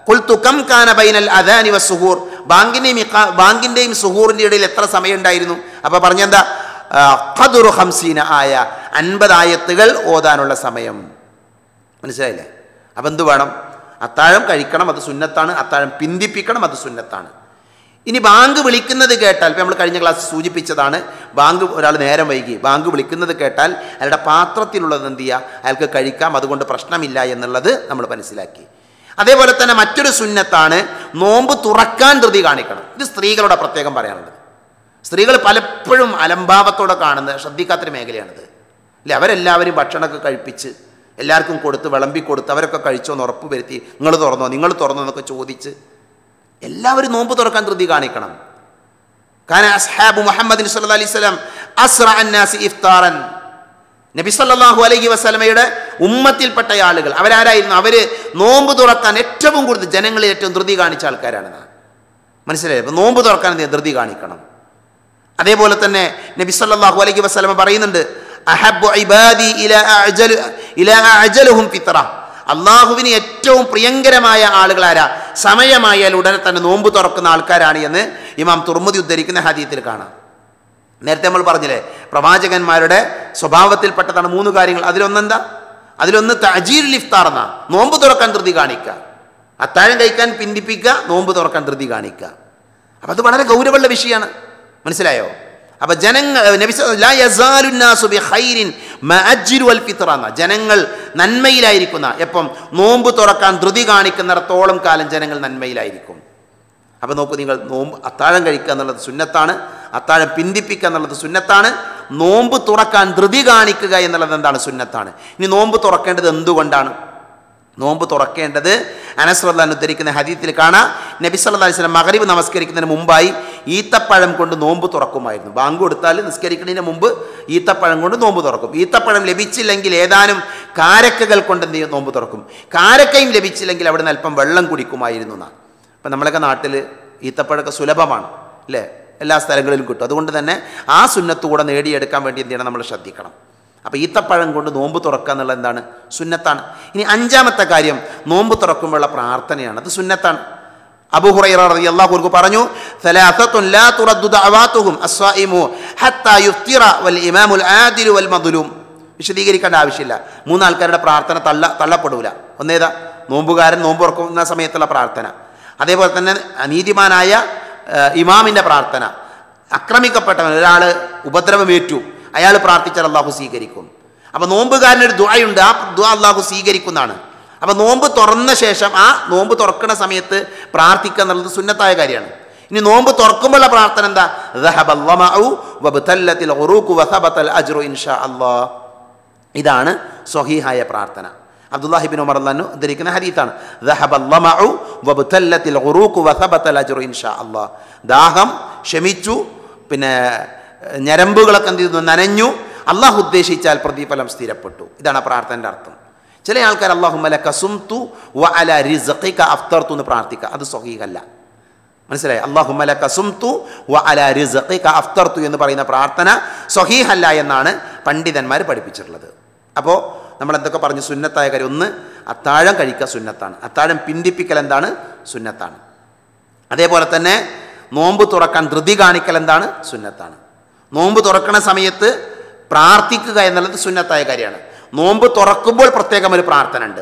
[SPEAKER 1] ഖുൽതു കം കാന ബൈനൽ അദാനി വസ്സുഹൂർ, ബാങ്കിൻ്റെയും ബാങ്കിൻ്റെയും സുഹൂറിൻ്റെ ഇടയിൽ എത്ര സമയം ഉണ്ടായിരുന്നു? അപ്പോൾ പറഞ്ഞെന്താ? ഖദ്റു ഖംസീന ആയ, അൻപത് ആയത്തുകൾ ഓതാനുള്ള സമയം. മനസ്സിലായില്ലേ? അപ്പം എന്ത് വേണം? അത്താഴം കഴിക്കണം, അത് സുന്നത്താണ്. അത്താഴം പിന്തിപ്പിക്കണം, അത് സുന്നത്താണ്. ഇനി ബാങ്ക് വിളിക്കുന്നത് കേട്ടാൽ, ഇപ്പം നമ്മൾ കഴിഞ്ഞ ക്ലാസ് സൂചിപ്പിച്ചതാണ്, ബാങ്ക് ഒരാൾ നേരം വൈകി ബാങ്ക് വിളിക്കുന്നത് കേട്ടാൽ അയാളുടെ പാത്രത്തിലുള്ളത് എന്ത് ചെയ്യുക? അയാൾക്ക് കഴിക്കാം, അതുകൊണ്ട് പ്രശ്നമില്ല എന്നുള്ളത് നമ്മൾ മനസ്സിലാക്കി. അതേപോലെ തന്നെ മറ്റൊരു സുന്നത്താണ് നോമ്പ് തുറക്കാൻ ധൃതി കാണിക്കണം. ഇത് സ്ത്രീകളുടെ പ്രത്യേകം പറയാനുള്ളത്. സ്ത്രീകൾ പലപ്പോഴും അലംഭാവത്തോടെ കാണുന്ന ശ്രദ്ധിക്കാത്തൊരു മേഖലയാണിത് അല്ലേ. അവരെല്ലാവരും ഭക്ഷണമൊക്കെ കഴിപ്പിച്ച് എല്ലാവർക്കും കൊടുത്ത് വിളമ്പി കൊടുത്ത് അവരൊക്കെ കഴിച്ചോന്ന് ഉറപ്പ് വരുത്തി, നിങ്ങൾ തുറന്നോ നിങ്ങൾ തുറന്നോ എന്നൊക്കെ ചോദിച്ച് എല്ലാവരും നോമ്പ് തുറക്കാൻ ധൃതി കാണിക്കണം. കാന അസ്ഹാബു മുഹമ്മദ് സല്ലല്ലാഹു അലൈഹി വസല്ലം അസ്റഅ അന്നാസി ഇഫ്താറൻ. നബി സല്ലല്ലാഹു അലൈഹി വസല്ലമയുടെ ഉമ്മത്തിൽപ്പെട്ട ആളുകൾ അവരാരായിരുന്നു? അവർ നോമ്പ് തുറക്കാൻ ഏറ്റവും കൂടുതൽ ജനങ്ങളിൽ ഏറ്റവും ധൃതി കാണിച്ച ആൾക്കാരാണ്. മനസ്സിലായി? അപ്പോൾ നോമ്പ് തുറക്കാൻ ധൃതി കാണിക്കണം. അതേപോലെ തന്നെ നബി സല്ലല്ലാഹു അലൈഹി വസല്ലമ പറയുന്നുണ്ട്, അഹബ്ബു ഇബാദി ഇലാ അഅജല ഇലാ അഅജലുഹും ഫിത്ര. അള്ളാഹുവിന് ഏറ്റവും പ്രിയങ്കരമായ ആളുകൾ ആരാ? സമയമായാൽ ഉടനെ തന്നെ നോമ്പ് തുറക്കുന്ന ആൾക്കാരാണ് എന്ന് ഇമാം തുർമുദി ഉദ്ധരിക്കുന്ന ഹദീത്തിൽ കാണാം. നേരത്തെ നമ്മൾ പറഞ്ഞില്ലേ, പ്രവാചകന്മാരുടെ സ്വഭാവത്തിൽപ്പെട്ടതാണ് മൂന്ന് കാര്യങ്ങൾ. അതിലൊന്നെന്താ? അതിലൊന്ന് തഅജീലുൽ ഇഫ്താർ എന്നാ, നോമ്പ് തുറക്കാൻ ധൃതി കാണിക്കുക. അത്താഴം കഴിക്കാൻ പിന്തിപ്പിക്കുക, നോമ്പ് തുറക്കാൻ ധൃതി കാണിക്കുക. അപ്പം അത് വളരെ ഗൗരവമുള്ള വിഷയമാണ്. മനസ്സിലായോ? അപ്പം ജനങ്ങൾ ജനങ്ങൾ നന്മയിലായിരിക്കുന്ന, എപ്പം നോമ്പ് തുറക്കാൻ ധൃതി കാണിക്കുന്നിടത്തോളം കാലം ജനങ്ങൾ നന്മയിലായിരിക്കും. അപ്പം നോക്കൂ നിങ്ങൾ, നോമ്പ് അത്താഴം കഴിക്കുക എന്നുള്ളത് സുന്നത്താണ്, അത്താഴം പിന്തിപ്പിക്കുക എന്നുള്ളത് സുന്നത്താണ്, നോമ്പ് തുറക്കാൻ ധൃതി കാണിക്കുക എന്നുള്ളത് എന്താണ്? സുന്നത്താണ്. ഇനി നോമ്പ് തുറക്കേണ്ടത് എന്തുകൊണ്ടാണ്? നോമ്പ് തുറക്കേണ്ടത് അനസ് റളിയല്ലാഹു അൻഹു ഉദ്ധരിക്കുന്ന ഹദീസിൽ കാണാം, നബി സല്ലല്ലാഹു അലൈഹി വസല്ലം മഗ്രിബ് നമസ്കരിക്കുന്നതിന് മുമ്പായി ഈത്തപ്പഴം കൊണ്ട് നോമ്പ് തുറക്കുമായിരുന്നു. ബാങ്ക് കൊടുത്താൽ നിസ്കരിക്കുന്നതിന് മുമ്പ് ഈത്തപ്പഴം കൊണ്ട് നോമ്പ് തുറക്കും. ഈത്തപ്പഴം ലഭിച്ചില്ലെങ്കിൽ ഏതാനും കാരക്കകൾ കൊണ്ട് എന്ത് ചെയ്യും? നോമ്പ് തുറക്കും. കാരക്കയും ലഭിച്ചില്ലെങ്കിൽ അവിടെ നിന്ന് അല്പം വെള്ളം കുടിക്കുമായിരുന്നു എന്നാണ്. അപ്പം നമ്മളൊക്കെ നാട്ടിൽ ഈത്തപ്പഴമൊക്കെ സുലഭമാണ് അല്ലേ, എല്ലാ സ്ഥലങ്ങളിലും കിട്ടും. അതുകൊണ്ട് തന്നെ ആ സുന്നത്ത് കൂടെ നേടിയെടുക്കാൻ വേണ്ടി എന്ത് ചെയ്യണം? നമ്മൾ ശ്രദ്ധിക്കണം. അപ്പോൾ ഈത്തപ്പഴം കൊണ്ട് നോമ്പ് തുറക്കുക എന്നുള്ളത് എന്താണ്? സുന്നത്താണ്. ഇനി അഞ്ചാമത്തെ കാര്യം നോമ്പ് തുറക്കുമ്പോഴുള്ള പ്രാർത്ഥനയാണ്. അത് സുന്നത്താണ്. അബൂ ഹുറൈറ റളിയല്ലാഹു അൻഹു പറഞ്ഞു, സലാസത്തുൻ ലാ തുറദ്ദു ദഅവാതുഹും അസ്സായിമു ഹത്താ യുഫ്തിറ വൽ ഇമാമുൽ ആദിലു വൽ മദ്ലൂം. വിശദീകരിക്കേണ്ട ആവശ്യമില്ല. മൂന്നാൾക്കാരുടെ പ്രാർത്ഥന തള്ള തള്ളപ്പെടൂല. ഒന്നേതാ? നോമ്പുകാരൻ നോമ്പ് തുറക്കുന്ന സമയത്തുള്ള പ്രാർത്ഥന, അതേപോലെ തന്നെ നീതിമാനായ ഇമാമിൻ്റെ പ്രാർത്ഥന, ആക്രമിക്കപ്പെട്ടവൻ ഒരാൾ ഉപദ്രവമേറ്റു അയാൾ പ്രാർത്ഥിച്ചാൽ അള്ളാഹു സ്വീകരിക്കും. അപ്പോൾ നോമ്പുകാരനൊരു ദുആയുണ്ട്, ആ ദുആ അള്ളാഹു സ്വീകരിക്കുന്നതാണ്. അപ്പോൾ നോമ്പ് തുറന്ന ശേഷം ആ നോമ്പ് തുറക്കുന്ന സമയത്ത് പ്രാർത്ഥിക്കുക എന്നുള്ളത് സുന്നത്തായ കാര്യമാണ്. ഇനി നോമ്പ് തുറക്കുമ്പോഴുള്ള പ്രാർത്ഥന എന്താ? ഇതാണ് സ്വഹീഹായ പ്രാർത്ഥന. അബ്ദുല്ലാഹി ഇബ്നു ഉമർ റളിയല്ലാഹു അൻഹു ഉദ്ധരിക്കുന്ന ഹദീസാണ്, ദാഹം ശമിച്ചു, പിന്നെ ഞരമ്പുകളൊക്കെ എന്ത് ചെയ്തു? നനഞ്ഞു. അള്ളാഹു ഉദ്ദേശിച്ചാൽ പ്രതിഫലം സ്ഥിരപ്പെട്ടു. ഇതാണ് പ്രാർത്ഥനയുടെ അർത്ഥം. ചില ആൾക്കാർ അല്ലാഹുമ്മ ലക സുംതു വ അലാ റിസ്ഖിക അഫ്തർതു എന്ന് പ്രാർത്ഥിക്കുക. അത് സ്വഹീഹല്ല. മനസ്സിലായി? അല്ലാഹുമ്മ ലക സുംതു വ അലാ റിസ്ഖിക അഫ്തർതു എന്ന് പറയുന്ന പ്രാർത്ഥന സ്വഹീഹല്ല എന്നാണ് പണ്ഡിതന്മാർ പഠിപ്പിച്ചിട്ടുള്ളത്. അപ്പോൾ നമ്മൾ എന്തൊക്കെ പറഞ്ഞു? സുന്നത്തായ കാര്യം ഒന്ന്, അത്താഴം കഴിക്കുക സുന്നത്താണ്. അത്താഴം പിന്തിപ്പിക്കൽ എന്താണ്? സുന്നത്താണ്. അതേപോലെ തന്നെ നോമ്പ് തുറക്കാൻ ധൃതി കാണിക്കൽ എന്താണ്? സുന്നത്താണ്. നോമ്പ് തുറക്കുന്ന സമയത്ത് പ്രാർത്ഥിക്കുക എന്നുള്ളത് സുന്നത്തായ കാര്യമാണ്. നോമ്പ് തുറക്കുമ്പോൾ പ്രത്യേകം ഒരു പ്രാർത്ഥന ഉണ്ട്.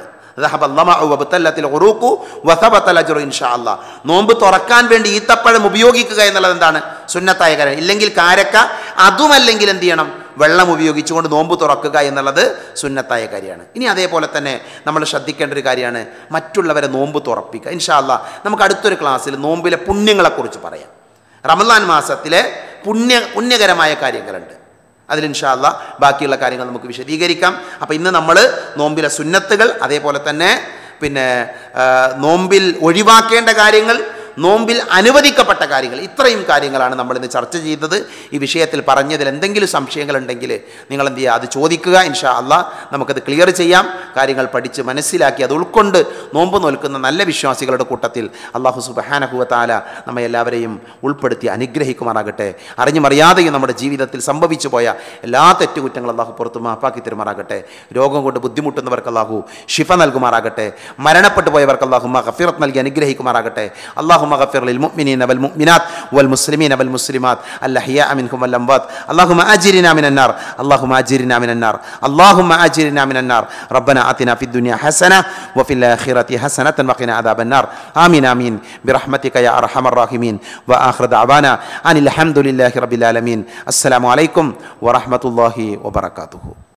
[SPEAKER 1] നോമ്പ് തുറക്കാൻ വേണ്ടി ഈത്തപ്പഴം ഉപയോഗിക്കുക എന്നുള്ളത് എന്താണ്? സുന്നത്തായ കാര്യം. ഇല്ലെങ്കിൽ കാരക്ക, അതുമല്ലെങ്കിൽ എന്ത് ചെയ്യണം? വെള്ളം ഉപയോഗിച്ചുകൊണ്ട് നോമ്പ് തുറക്കുക എന്നുള്ളത് സുന്നത്തായ കാര്യമാണ്. ഇനി അതേപോലെ തന്നെ നമ്മൾ ശ്രദ്ധിക്കേണ്ട ഒരു കാര്യമാണ് മറ്റുള്ളവരെ നോമ്പ് തുറപ്പിക്കുക. ഇൻഷാ അല്ലാ നമുക്ക് അടുത്തൊരു ക്ലാസ്സിൽ നോമ്പിലെ പുണ്യങ്ങളെക്കുറിച്ച് പറയാം. റമദാൻ മാസത്തിലെ പുണ്യ പുണ്യകരമായ കാര്യങ്ങളുണ്ട്. അതിൽ ഇൻഷാ അല്ലാ ബാക്കിയുള്ള കാര്യങ്ങൾ നമുക്ക് വിശദീകരിക്കാം. അപ്പോൾ ഇന്ന് നമ്മൾ നോമ്പിലെ സുന്നത്തുകൾ, അതേപോലെ തന്നെ പിന്നെ നോമ്പിൽ ഒഴിവാക്കേണ്ട കാര്യങ്ങൾ, നോമ്പിൽ അനുവദിക്കപ്പെട്ട കാര്യങ്ങൾ, ഇത്രയും കാര്യങ്ങളാണ് നമ്മൾ ഇന്ന് ചർച്ച ചെയ്തത്. ഈ വിഷയത്തിൽ പറഞ്ഞതിൽ എന്തെങ്കിലും സംശയങ്ങളുണ്ടെങ്കിൽ നിങ്ങൾ എന്ത് ചെയ്യുക, അത് ചോദിക്കുക. ഇൻഷാ അള്ളാഹ് നമുക്കത് ക്ലിയർ ചെയ്യാം. കാര്യങ്ങൾ പഠിച്ച് മനസ്സിലാക്കി അത് ഉൾക്കൊണ്ട് നോമ്പ് നോൽക്കുന്ന നല്ല വിശ്വാസികളുടെ കൂട്ടത്തിൽ അള്ളാഹു സുബ്ഹാനഹു വ തആല നമ്മെ എല്ലാവരെയും ഉൾപ്പെടുത്തി അനുഗ്രഹിക്കുമാറാകട്ടെ. അറിഞ്ഞുമറിയാതെയും നമ്മുടെ ജീവിതത്തിൽ സംഭവിച്ചു പോയ എല്ലാ തെറ്റുകുറ്റങ്ങളും അള്ളാഹു പുറത്തു മാപ്പാക്കി തരുമാറാകട്ടെ. രോഗം കൊണ്ട് ബുദ്ധിമുട്ടുന്നവർക്ക് അള്ളാഹു ഷിഫ നൽകുമാറാകട്ടെ. മരണപ്പെട്ടു പോയവർക്ക് അള്ളാഹു മഗ്ഫിറത്ത് നൽകി അനുഗ്രഹിക്കുമാറാകട്ടെ. അല്ലാഹുമ്മ ഗഫിർ ലിൽ മുഅ്മിനീന വൽ മുഅ്മിനാത്ത് വൽ മുസ്ലിമീന വൽ മുസ്ലിമാത്ത് അൽഅഹ്യാഅ മിൻഹും വൽ അംവാത്ത്. അല്ലാഹുമ്മ അജിരിനാ മിനൻ നാർ അല്ലാഹുമ്മ അജിരിനാ മിനൻ നാർ അല്ലാഹുമ്മ അജിരിനാ മിനൻ നാർ. റബ്ബനാ ആതിനാ ഫിദ് ദുനിയ ഹസന വഫിൽ ആഖിറതി ഹസനതൻ വഖിനാ അദാബൻ നാർ. ആമീൻ ആമീൻ ബിറഹ്മതിക യാ അർഹമർ റഹീമീൻ. വആഖിറു ദഅവാനാ അനിൽ ഹംദുലില്ലാഹി റബ്ബിൽ ആലമീൻ. അസ്സലാമു അലൈക്കും വറഹ്മത്തുള്ളാഹി വബറകാതുഹു.